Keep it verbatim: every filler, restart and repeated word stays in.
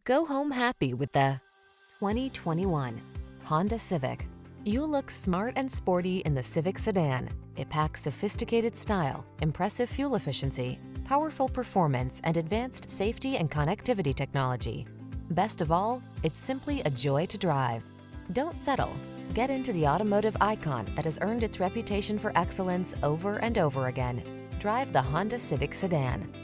Go home happy with the twenty twenty-one Honda Civic. You look smart and sporty in the Civic sedan. It packs sophisticated style, impressive fuel efficiency, powerful performance, and advanced safety and connectivity technology. Best of all, it's simply a joy to drive. Don't settle. Get into the automotive icon that has earned its reputation for excellence over and over again. Drive the Honda Civic sedan.